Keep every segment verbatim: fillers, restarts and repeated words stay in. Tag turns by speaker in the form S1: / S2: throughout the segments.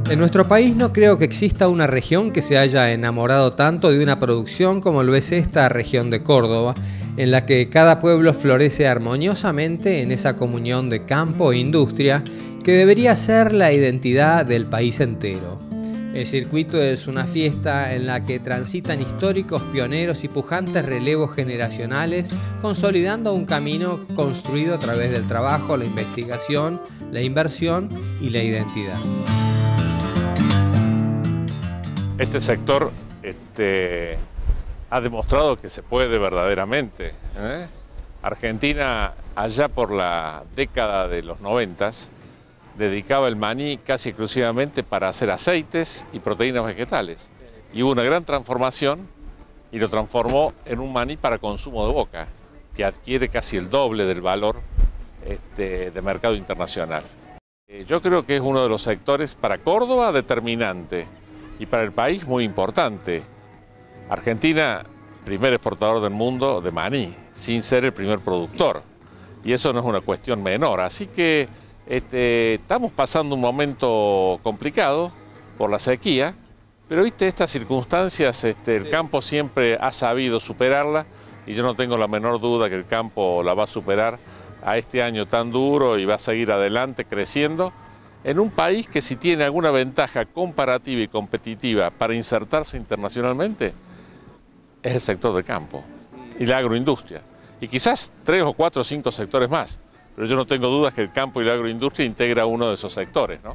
S1: En nuestro país no creo que exista una región que se haya enamorado tanto de una producción como lo es esta región de Córdoba, en la que cada pueblo florece armoniosamente en esa comunión de campo e industria que debería ser la identidad del país entero. El circuito es una fiesta en la que transitan históricos pioneros y pujantes relevos generacionales, consolidando un camino construido a través del trabajo, la investigación, la inversión y la identidad.
S2: Este sector este, ha demostrado que se puede verdaderamente. ¿eh? Argentina, allá por la década de los noventas, dedicaba el maní casi exclusivamente para hacer aceites y proteínas vegetales. Y hubo una gran transformación y lo transformó en un maní para consumo de boca, que adquiere casi el doble del valor este, de mercado internacional. Eh, yo creo que es uno de los sectores para Córdoba determinante y para el país muy importante. Argentina, primer exportador del mundo de maní, sin ser el primer productor. Y eso no es una cuestión menor. Así que Este, estamos pasando un momento complicado por la sequía, pero viste, estas circunstancias, este, el campo siempre ha sabido superarla y yo no tengo la menor duda que el campo la va a superar a este año tan duro y va a seguir adelante creciendo en un país que si tiene alguna ventaja comparativa y competitiva para insertarse internacionalmente es el sector del campo y la agroindustria y quizás tres o cuatro o cinco sectores más. Pero yo no tengo dudas que el campo y la agroindustria integra uno de esos sectores, ¿no?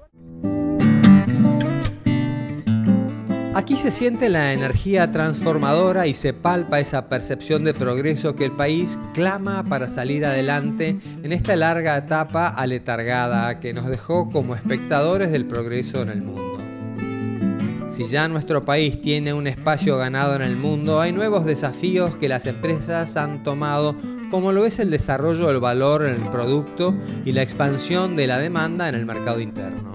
S1: Aquí se siente la energía transformadora y se palpa esa percepción de progreso que el país clama para salir adelante en esta larga etapa aletargada que nos dejó como espectadores del progreso en el mundo. Si ya nuestro país tiene un espacio ganado en el mundo, hay nuevos desafíos que las empresas han tomado, como lo es el desarrollo del valor en el producto y la expansión de la demanda en el mercado interno.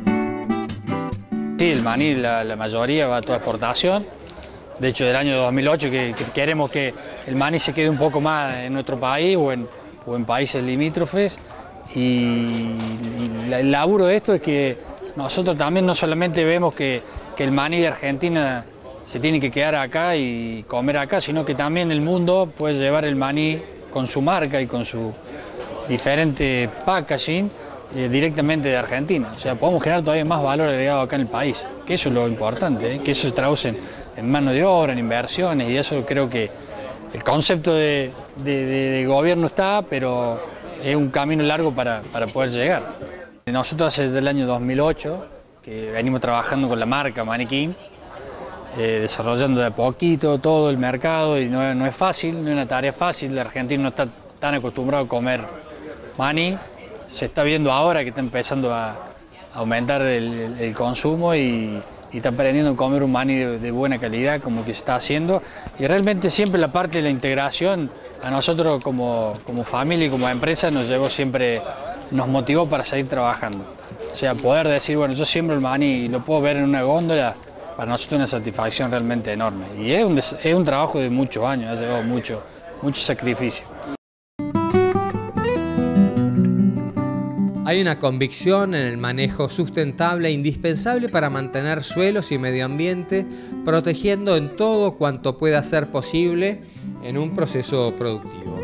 S3: Sí, el maní, la, la mayoría va a toda exportación. De hecho, del año dos mil ocho que, que queremos que el maní se quede un poco más en nuestro país o en, o en países limítrofes. Y, y la, el laburo de esto es que nosotros también no solamente vemos que, que el maní de Argentina se tiene que quedar acá y comer acá, sino que también el mundo puede llevar el maní con su marca y con su diferente packaging eh, directamente de Argentina. O sea, podemos generar todavía más valor agregado acá en el país, que eso es lo importante, ¿eh? Que eso se traduce en, en mano de obra, en inversiones, y eso creo que el concepto de, de, de, de gobierno está, pero es un camino largo para, para poder llegar. Nosotros desde el año dos mil ocho, que venimos trabajando con la marca Maniquín, Eh, desarrollando de a poquito todo el mercado y no, no es fácil, no es una tarea fácil. El argentino no está tan acostumbrado a comer maní, se está viendo ahora que está empezando a, a aumentar el, el, el consumo y, y está aprendiendo a comer un maní de, de buena calidad como que se está haciendo, y realmente siempre la parte de la integración a nosotros como, como familia y como empresa nos llevó siempre, nos motivó para seguir trabajando. O sea, poder decir, bueno, yo siembro el maní y lo puedo ver en una góndola, para nosotros es una satisfacción realmente enorme. Y es un, es un trabajo de muchos años, ha llevado mucho, mucho sacrificio.
S1: Hay una convicción en el manejo sustentable indispensable para mantener suelos y medio ambiente, protegiendo en todo cuanto pueda ser posible en un proceso productivo.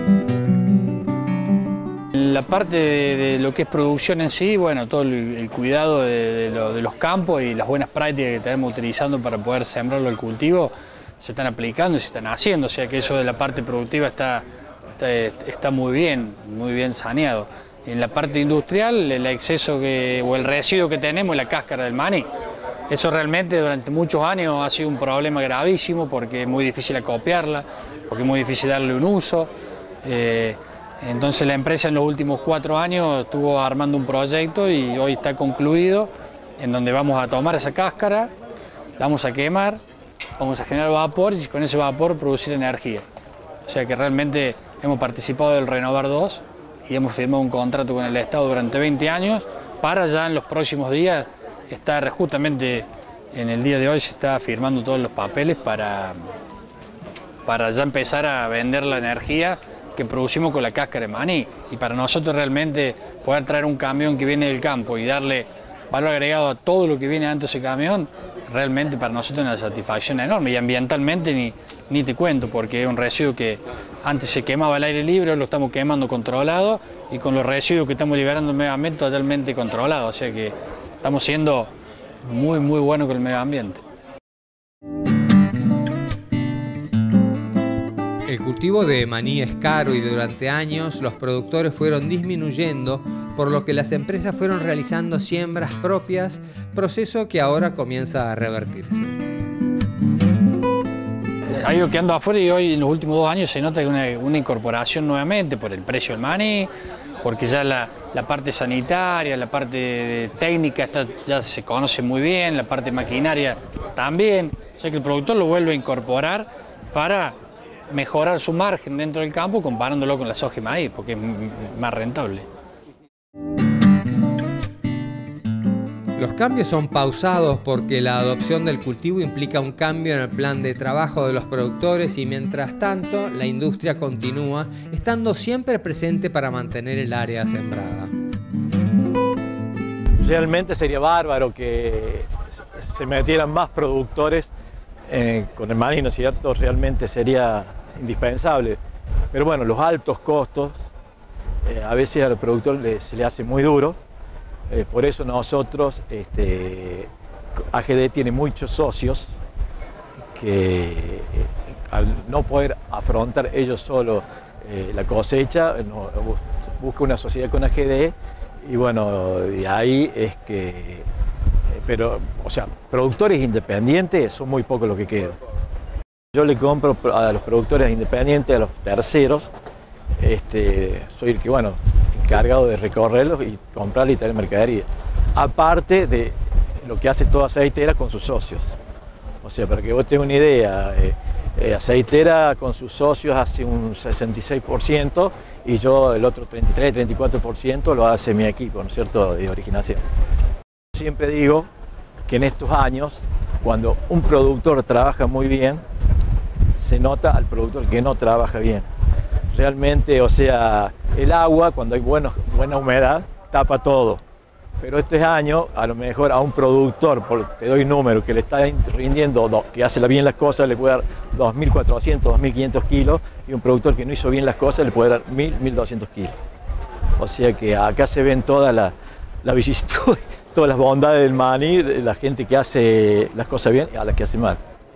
S3: La parte de, de lo que es producción en sí, bueno, todo el, el cuidado de, de, lo, de los campos y las buenas prácticas que estamos utilizando para poder sembrarlo al cultivo se están aplicando y se están haciendo, o sea que eso de la parte productiva está, está, está muy bien, muy bien saneado. En la parte industrial, el exceso que, o el residuo que tenemos es la cáscara del maní. Eso realmente durante muchos años ha sido un problema gravísimo porque es muy difícil acopiarla, porque es muy difícil darle un uso. Eh, Entonces la empresa en los últimos cuatro años estuvo armando un proyecto y hoy está concluido, en donde vamos a tomar esa cáscara, la vamos a quemar, vamos a generar vapor y con ese vapor producir energía. O sea que realmente hemos participado del Renovar dos y hemos firmado un contrato con el Estado durante veinte años para ya en los próximos días estar, justamente en el día de hoy se está firmando todos los papeles para, para ya empezar a vender la energía que producimos con la cáscara de maní. Y para nosotros realmente poder traer un camión que viene del campo y darle valor agregado a todo lo que viene dentro de ese camión, realmente para nosotros es una satisfacción enorme. Y ambientalmente ni, ni te cuento, porque es un residuo que antes se quemaba al aire libre, lo estamos quemando controlado, y con los residuos que estamos liberando en el medio ambiente totalmente controlado. O sea que estamos siendo muy, muy buenos con el medio ambiente.
S1: El cultivo de maní es caro y durante años los productores fueron disminuyendo, por lo que las empresas fueron realizando siembras propias, proceso que ahora comienza a revertirse.
S3: Ha ido quedando afuera y hoy en los últimos dos años se nota que una, una incorporación nuevamente por el precio del maní, porque ya la, la parte sanitaria, la parte de técnica está, ya se conoce muy bien, la parte maquinaria también, o sea que el productor lo vuelve a incorporar para mejorar su margen dentro del campo comparándolo con la soja y maíz, porque es más rentable.
S1: Los cambios son pausados porque la adopción del cultivo implica un cambio en el plan de trabajo de los productores y mientras tanto la industria continúa estando siempre presente para mantener el área sembrada.
S4: Realmente sería bárbaro que se metieran más productores eh, con el maní, ¿no es cierto? Realmente sería indispensable. Pero bueno, los altos costos eh, a veces al productor le, se le hace muy duro. Eh, por eso nosotros, este, A G D tiene muchos socios que eh, al no poder afrontar ellos solo eh, la cosecha, no, busca una sociedad con A G D y bueno, de ahí es que, eh, pero, o sea, productores independientes son muy pocos los que quedan. Yo le compro a los productores independientes, a los terceros, este, soy el que, bueno, encargado de recorrerlos y comprar y traer mercadería. Aparte de lo que hace toda Aceitera con sus socios. O sea, para que vos tengas una idea, eh, eh, Aceitera con sus socios hace un sesenta y seis por ciento y yo el otro treinta y tres, treinta y cuatro por ciento lo hace mi equipo, ¿no es cierto?, de originación. Siempre digo que en estos años, cuando un productor trabaja muy bien, se nota al productor que no trabaja bien. Realmente, o sea, el agua, cuando hay buenos, buena humedad, tapa todo. Pero este año, a lo mejor a un productor, por, te doy número, que le está rindiendo, que hace bien las cosas, le puede dar dos mil cuatrocientos, dos mil quinientos kilos, y un productor que no hizo bien las cosas, le puede dar mil, mil doscientos kilos. O sea que acá se ven toda la, la vicisitud, todas las bondades del maní, la gente que hace las cosas bien y a las que hace mal.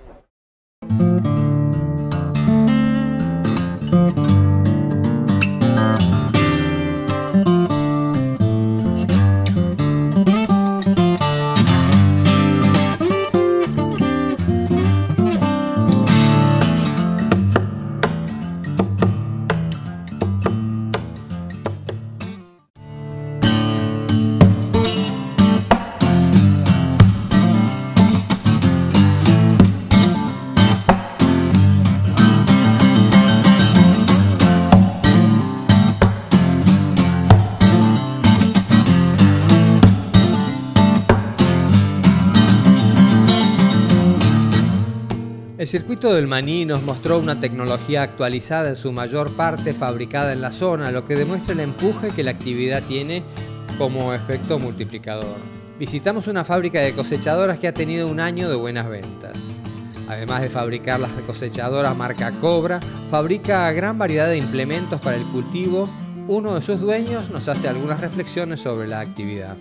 S1: El circuito del maní nos mostró una tecnología actualizada en su mayor parte fabricada en la zona, lo que demuestra el empuje que la actividad tiene como efecto multiplicador. Visitamos una fábrica de cosechadoras que ha tenido un año de buenas ventas. Además de fabricar las cosechadoras marca Cobra, fabrica gran variedad de implementos para el cultivo. Uno de sus dueños nos hace algunas reflexiones sobre la actividad.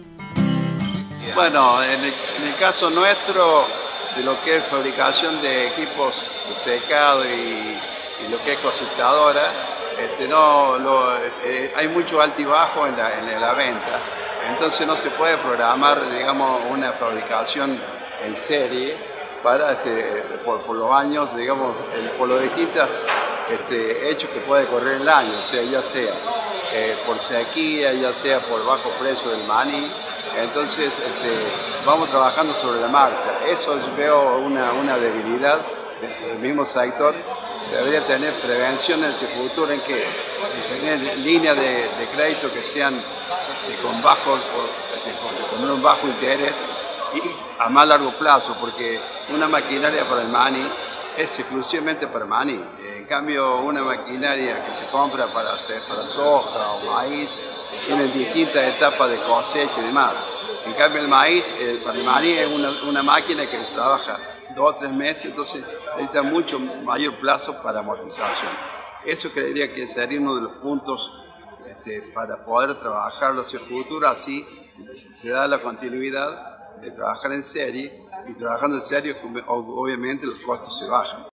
S5: Bueno, en el, en el caso nuestro, de lo que es fabricación de equipos de secado y, y lo que es cosechadora, este, no, lo, eh, hay mucho altibajo en la, en la venta, entonces no se puede programar, digamos, una fabricación en serie para, este, por, por los años, digamos, el, por los distintos este, hechos que puede correr el año, o sea, ya sea eh, por sequía, ya sea por bajo precio del maní. Entonces este, vamos trabajando sobre la marcha. Eso yo veo una, una debilidad del mismo sector. Debería tener prevención en ese futuro, en que en tener líneas de, de crédito que sean este, con, bajo, con, con un bajo interés y a más largo plazo, porque una maquinaria para el maní es exclusivamente para maní. En cambio, una maquinaria que se compra para, hacer, para soja o maíz, tienen distintas etapas de cosecha y demás. En cambio el maíz, el, para el maní es una, una máquina que trabaja dos o tres meses, entonces necesita mucho mayor plazo para amortización. Eso creería que sería uno de los puntos este, para poder trabajarlo hacia el futuro, así se da la continuidad de trabajar en serie, y trabajando en serie obviamente los costos se bajan.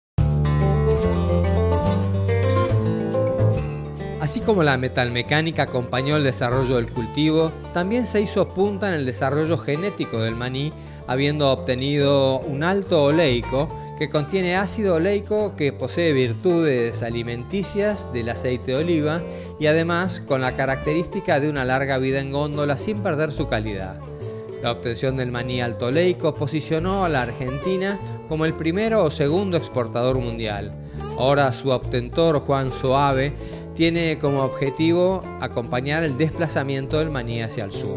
S1: Así como la metalmecánica acompañó el desarrollo del cultivo, también se hizo punta en el desarrollo genético del maní, habiendo obtenido un alto oleico que contiene ácido oleico que posee virtudes alimenticias del aceite de oliva y además con la característica de una larga vida en góndola sin perder su calidad. La obtención del maní alto oleico posicionó a la Argentina como el primero o segundo exportador mundial. Ahora su obtentor Juan Soave tiene como objetivo acompañar el desplazamiento del maní hacia el sur.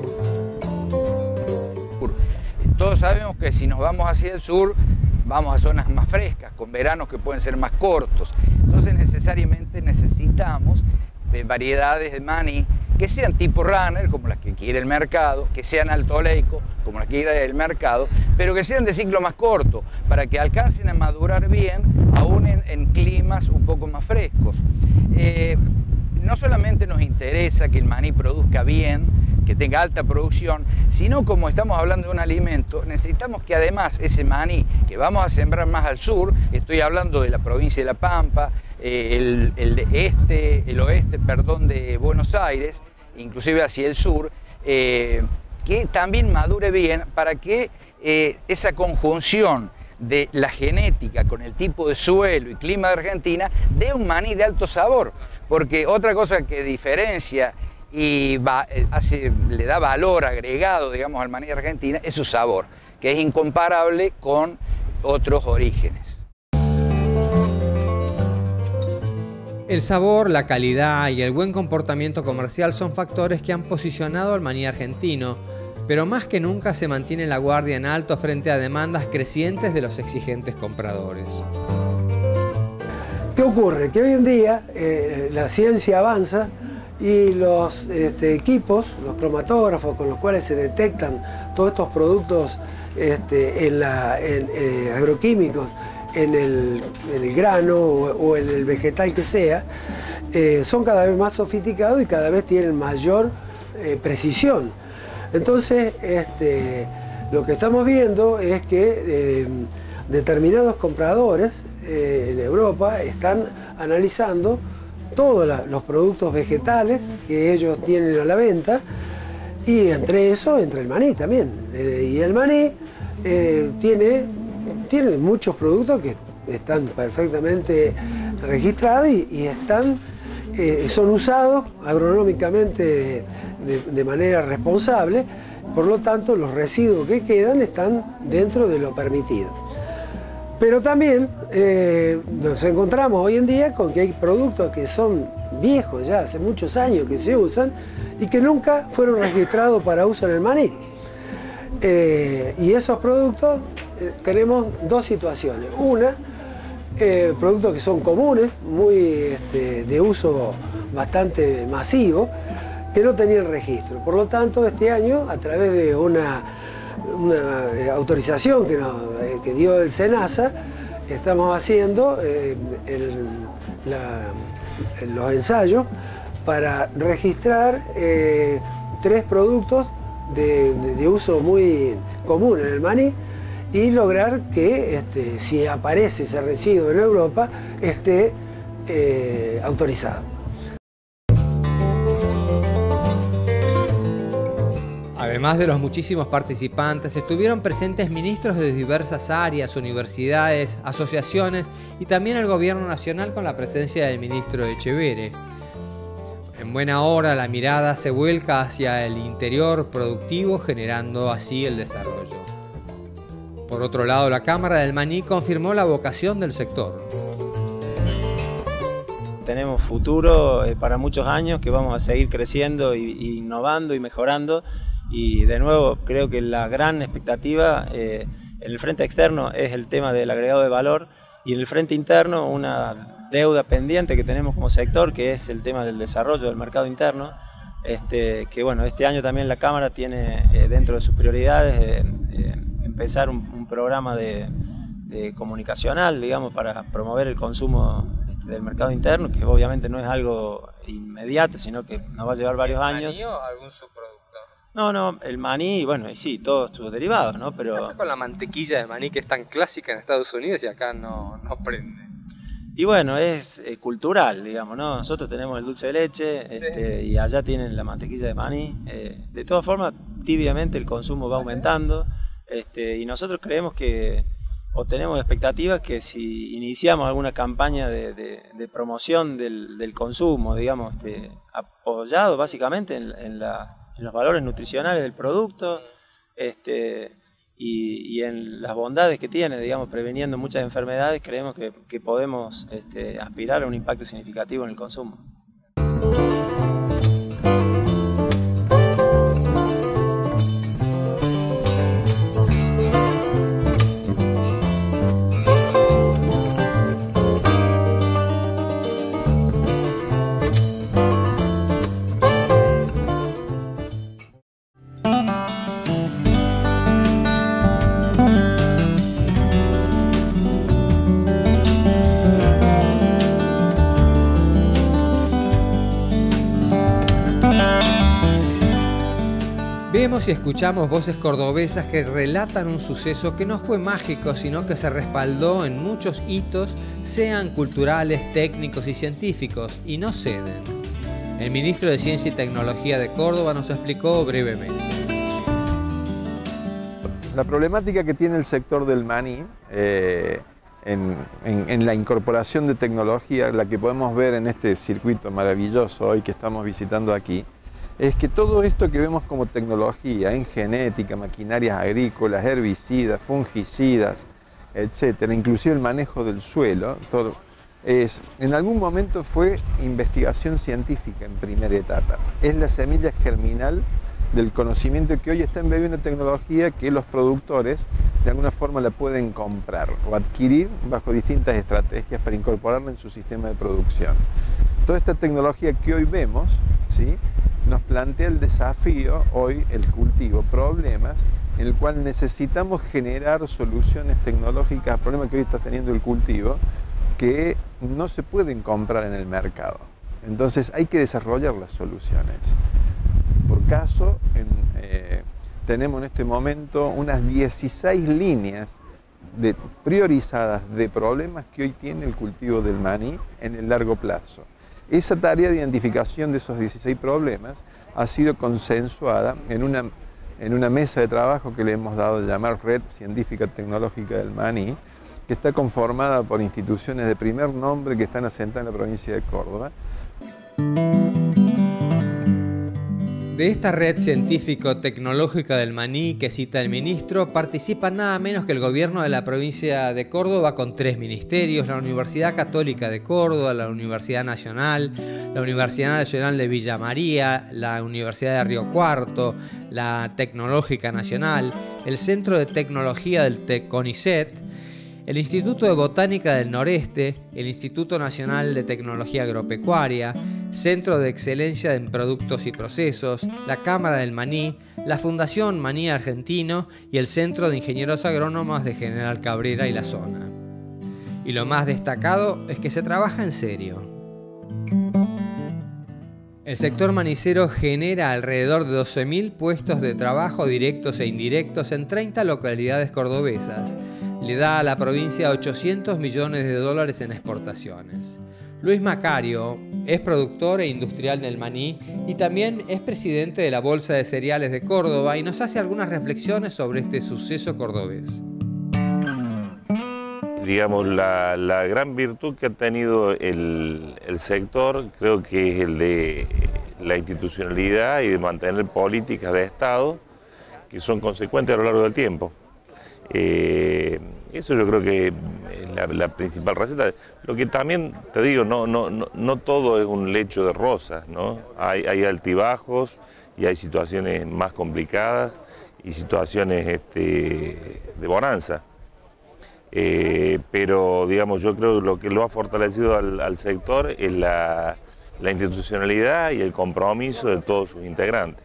S6: Todos sabemos que si nos vamos hacia el sur, vamos a zonas más frescas, con veranos que pueden ser más cortos. Entonces necesariamente necesitamos variedades de maní que sean tipo runner, como las que quiere el mercado, que sean alto oleico, como las que quiere el mercado, pero que sean de ciclo más corto, para que alcancen a madurar bien, aún en, en climas un poco más frescos. Eh, no solamente nos interesa que el maní produzca bien, que tenga alta producción, sino como estamos hablando de un alimento, necesitamos que además ese maní que vamos a sembrar más al sur, estoy hablando de la provincia de La Pampa, eh, el, el, este, el oeste perdón, de Buenos Aires, inclusive hacia el sur, eh, que también madure bien para que eh, esa conjunción de la genética con el tipo de suelo y clima de Argentina dé un maní de alto sabor, porque otra cosa que diferencia y va, hace, le da valor agregado, digamos, al maní de Argentina es su sabor, que es incomparable con otros orígenes.
S1: El sabor, la calidad y el buen comportamiento comercial son factores que han posicionado al maní argentino, pero más que nunca se mantiene la guardia en alto frente a demandas crecientes de los exigentes compradores.
S7: ¿Qué ocurre? Que hoy en día eh, la ciencia avanza y los este, equipos, los cromatógrafos con los cuales se detectan todos estos productos este, en la, en, eh, agroquímicos en el, en el grano o, o en el vegetal que sea, eh, son cada vez más sofisticados y cada vez tienen mayor eh, precisión. Entonces, este, lo que estamos viendo es que eh, determinados compradores eh, en Europa están analizando todos la, los productos vegetales que ellos tienen a la venta, y entre eso entra el maní también. Eh, y el maní eh, tiene, tiene muchos productos que están perfectamente registrados y, y están, eh, son usados agronómicamente de, de manera responsable, por lo tanto los residuos que quedan están dentro de lo permitido. Pero también eh, nos encontramos hoy en día con que hay productos que son viejos ya, hace muchos años que se usan y que nunca fueron registrados para uso en el maní. Eh, y esos productos eh, tenemos dos situaciones. Una, eh, productos que son comunes, muy este, de uso bastante masivo, que no tenían registro. Por lo tanto, este año, a través de una una autorización que, nos, eh, que dio el SENASA, estamos haciendo eh, el, la, los ensayos para registrar eh, tres productos de, de, de uso muy común en el maní y lograr que este, si aparece ese residuo en Europa esté eh, autorizado.
S1: Además de los muchísimos participantes, estuvieron presentes ministros de diversas áreas, universidades, asociaciones y también el gobierno nacional con la presencia del ministro Echevere. En buena hora la mirada se vuelca hacia el interior productivo, generando así el desarrollo. Por otro lado, la Cámara del Maní confirmó la vocación del sector.
S8: Tenemos futuro eh, para muchos años, que vamos a seguir creciendo y, y innovando y mejorando. Y de nuevo, creo que la gran expectativa eh, en el frente externo es el tema del agregado de valor, y en el frente interno una deuda pendiente que tenemos como sector, que es el tema del desarrollo del mercado interno. este, que bueno, este año también la Cámara tiene eh, dentro de sus prioridades eh, eh, empezar un, un programa de, de comunicacional, digamos, para promover el consumo este, del mercado interno, que obviamente no es algo inmediato, sino que nos va a llevar varios años.
S1: ¿Maní o algún subproducto?
S8: No, no, el maní, bueno, y sí, todos sus derivados, ¿no? Pero...
S1: ¿Qué pasa con la mantequilla de maní que es tan clásica en Estados Unidos y acá no, no prende?
S8: Y bueno, es eh, cultural, digamos, ¿no? Nosotros tenemos el dulce de leche, sí. este, y allá tienen la mantequilla de maní. Eh, de todas formas, tibiamente el consumo va aumentando, este, y nosotros creemos que, o tenemos expectativas que si iniciamos alguna campaña de, de, de promoción del, del consumo, digamos, este, apoyado básicamente en, en la... en los valores nutricionales del producto este, y, y en las bondades que tiene, digamos, preveniendo muchas enfermedades, creemos que, que podemos este, aspirar a un impacto significativo en el consumo.
S1: Vemos y escuchamos voces cordobesas que relatan un suceso que no fue mágico, sino que se respaldó en muchos hitos, sean culturales, técnicos y científicos, y no ceden. El ministro de Ciencia y Tecnología de Córdoba nos explicó brevemente.
S9: La problemática que tiene el sector del maní eh, en, en, en la incorporación de tecnología, la que podemos ver en este circuito maravilloso hoy que estamos visitando aquí, es que todo esto que vemos como tecnología en genética, maquinarias agrícolas, herbicidas, fungicidas, etcétera, inclusive el manejo del suelo, todo, es, en algún momento fue investigación científica en primera etapa. Es la semilla germinal del conocimiento que hoy está embebiendo tecnología que los productores de alguna forma la pueden comprar o adquirir bajo distintas estrategias para incorporarla en su sistema de producción. Toda esta tecnología que hoy vemos, ¿sí?, nos plantea el desafío, hoy el cultivo, problemas en el cual necesitamos generar soluciones tecnológicas a problemas que hoy está teniendo el cultivo que no se pueden comprar en el mercado. Entonces hay que desarrollar las soluciones. Por caso, en, eh, tenemos en este momento unas dieciséis líneas de, priorizadas de problemas que hoy tiene el cultivo del maní en el largo plazo. Esa tarea de identificación de esos dieciséis problemas ha sido consensuada en una, en una mesa de trabajo que le hemos dado a llamar Red Científica Tecnológica del Maní, que está conformada por instituciones de primer nombre que están asentadas en la provincia de Córdoba.
S1: De esta red científico-tecnológica del maní que cita el ministro, participa nada menos que el gobierno de la provincia de Córdoba con tres ministerios, la Universidad Católica de Córdoba, la Universidad Nacional, la Universidad Nacional de Villa María, la Universidad de Río Cuarto, la Tecnológica Nacional, el Centro de Tecnología del CONICET, el Instituto de Botánica del Noreste, el Instituto Nacional de Tecnología Agropecuaria, Centro de Excelencia en Productos y Procesos, la Cámara del Maní, la Fundación Maní Argentino y el Centro de Ingenieros Agrónomos de General Cabrera y la zona. Y lo más destacado es que se trabaja en serio. El sector manicero genera alrededor de doce mil puestos de trabajo directos e indirectos en treinta localidades cordobesas. Le da a la provincia ochocientos millones de dólares en exportaciones. Luis Macario es productor e industrial del maní y también es presidente de la Bolsa de Cereales de Córdoba y nos hace algunas reflexiones sobre este suceso cordobés.
S2: Digamos, la, la gran virtud que ha tenido el, el sector creo que es el de la institucionalidad y de mantener políticas de Estado que son consecuentes a lo largo del tiempo. Eh, eso yo creo que es la, la principal receta. Lo que también te digo, no, no, no, no todo es un lecho de rosas, ¿no? Hay, hay altibajos y hay situaciones más complicadas y situaciones este, de bonanza. Eh, pero digamos, yo creo que lo que lo ha fortalecido al, al sector es la,
S10: la institucionalidad y el compromiso de todos sus integrantes.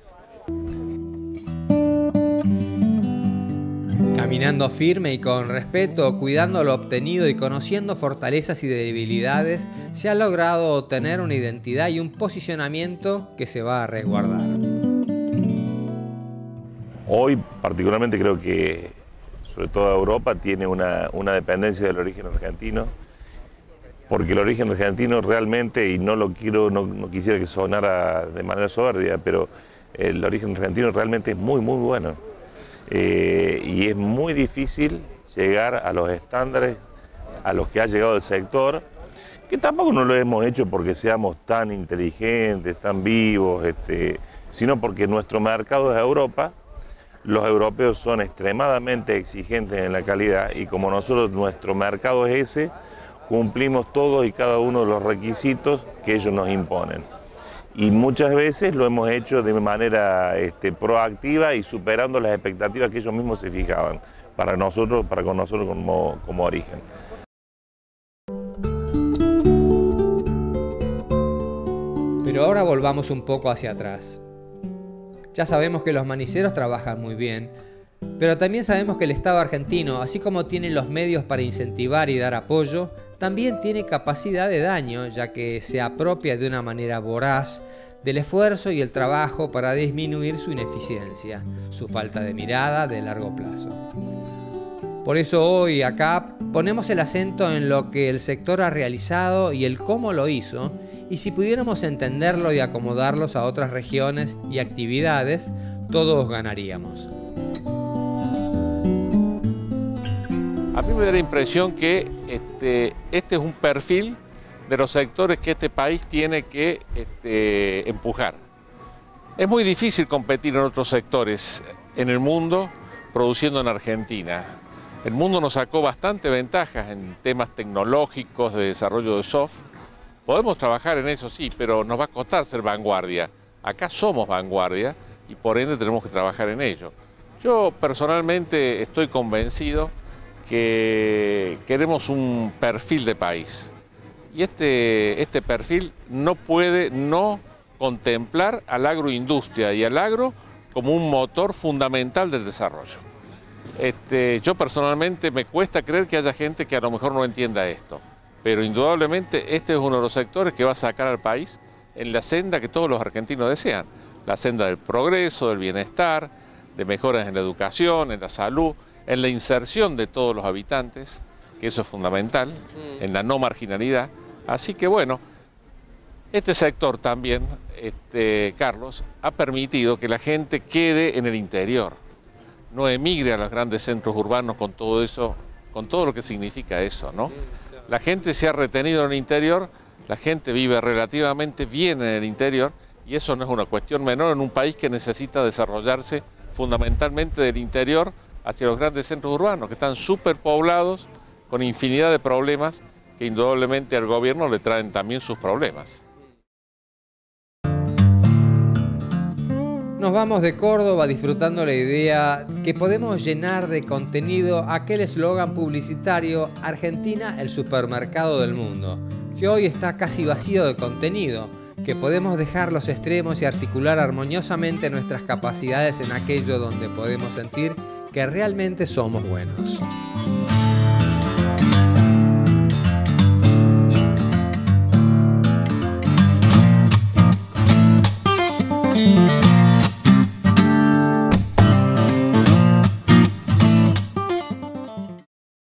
S1: Caminando firme y con respeto, cuidando lo obtenido y conociendo fortalezas y debilidades, se ha logrado obtener una identidad y un posicionamiento que se va a resguardar.
S10: Hoy particularmente creo que, sobre todo Europa, tiene una, una dependencia del origen argentino, porque el origen argentino realmente, y no lo quiero, no, no quisiera que sonara de manera soberbia, pero el origen argentino realmente es muy, muy bueno. Eh, y es muy difícil llegar a los estándares a los que ha llegado el sector, que tampoco no lo hemos hecho porque seamos tan inteligentes, tan vivos, este, sino porque nuestro mercado es Europa. Los europeos son extremadamente exigentes en la calidad y como nosotros, nuestro mercado es ese, cumplimos todos y cada uno de los requisitos que ellos nos imponen. Y muchas veces lo hemos hecho de manera este, proactiva y superando las expectativas que ellos mismos se fijaban para nosotros, para con nosotros como, como origen.
S1: Pero ahora volvamos un poco hacia atrás. Ya sabemos que los maniceros trabajan muy bien, pero también sabemos que el Estado argentino, así como tiene los medios para incentivar y dar apoyo, también tiene capacidad de daño, ya que se apropia de una manera voraz del esfuerzo y el trabajo para disminuir su ineficiencia, su falta de mirada de largo plazo. Por eso hoy acá ponemos el acento en lo que el sector ha realizado y el cómo lo hizo, y si pudiéramos entenderlo y acomodarlos a otras regiones y actividades, todos ganaríamos.
S2: A mí me da la impresión que este, este es un perfil de los sectores que este país tiene que este, empujar. Es muy difícil competir en otros sectores en el mundo produciendo en Argentina. El mundo nos sacó bastante ventajas en temas tecnológicos, de desarrollo de soft. Podemos trabajar en eso, sí, pero nos va a costar ser vanguardia. Acá somos vanguardia y por ende tenemos que trabajar en ello. Yo personalmente estoy convencido que queremos un perfil de país y este, este perfil no puede no contemplar a la agroindustria y al agro como un motor fundamental del desarrollo. Este, yo personalmente me cuesta creer que haya gente que a lo mejor no entienda esto, pero indudablemente este es uno de los sectores que va a sacar al país en la senda que todos los argentinos desean, la senda del progreso, del bienestar, de mejoras en la educación, en la salud, en la inserción de todos los habitantes, que eso es fundamental, mm. en la no marginalidad. Así que bueno, este sector también, este, Carlos, ha permitido que la gente quede en el interior, no emigre a los grandes centros urbanos con todo eso, con todo lo que significa eso, ¿no? La gente se ha retenido en el interior, la gente vive relativamente bien en el interior y eso no es una cuestión menor en un país que necesita desarrollarse fundamentalmente del interior hacia los grandes centros urbanos, que están superpoblados con infinidad de problemas que indudablemente al gobierno le traen también sus problemas.
S1: Nos vamos de Córdoba disfrutando la idea que podemos llenar de contenido aquel eslogan publicitario Argentina, el supermercado del mundo, que hoy está casi vacío de contenido, que podemos dejar los extremos y articular armoniosamente nuestras capacidades en aquello donde podemos sentir que realmente somos buenos.